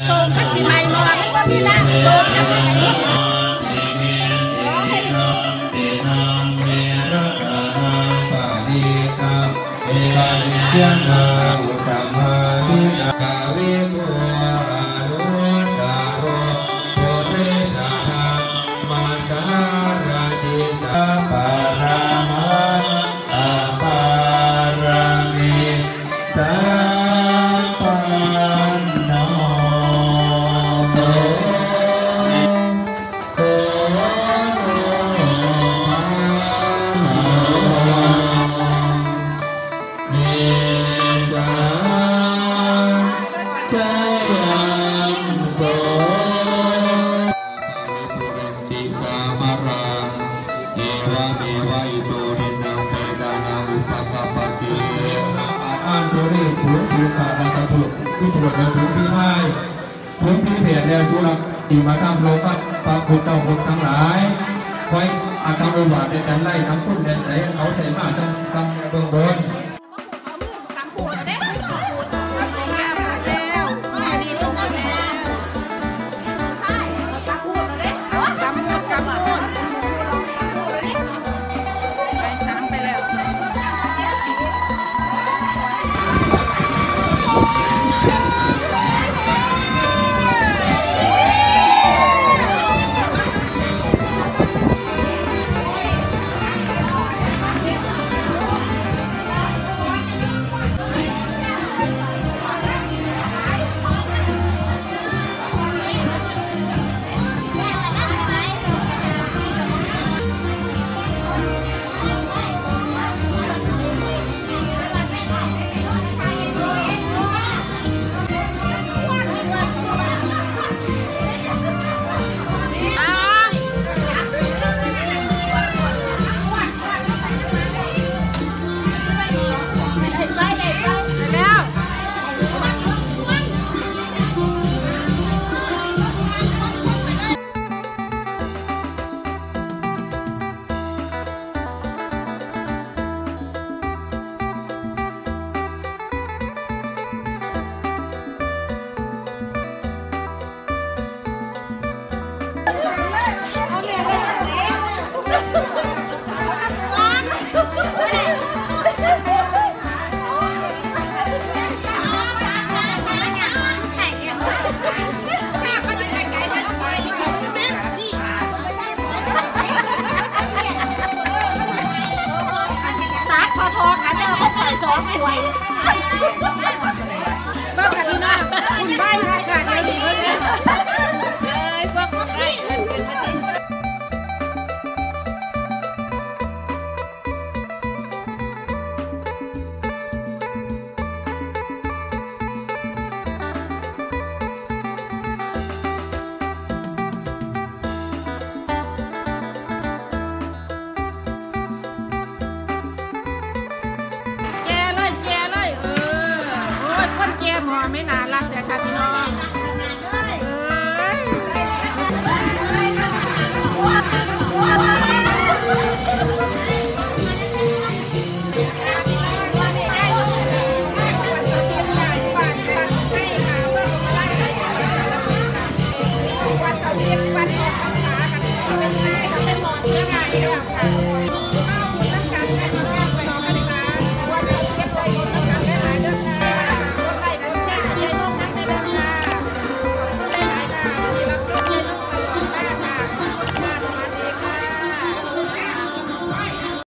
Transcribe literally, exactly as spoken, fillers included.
ส่งขันจิไมมอมันว่ามีน้ำส่งน้ำไหนยังมาอุตมะนิกาวิโกอานุตาโรโพธิสัตว์มัจจาราติสัพพะรามันอาปารามิสัพพันโนโตโตโนสาราจะถูกที่ตรวจในพื้นที่ไม้พื้นที่เปลี่ยนแนวสุรตีมาทำโลกัสปางคุณเต่าคุณทั้งหลายไว้อาตมาบาดในการไล่ทั้งคุณในใส่เขาใส่มาทั้งทั้งเบื้องบนสองไม่ไหวบ้ากันดีนะคุณบ้านค่ะค่ะเดี๋ยวดีเลยเลยกว้างกว้างได้ไม่นา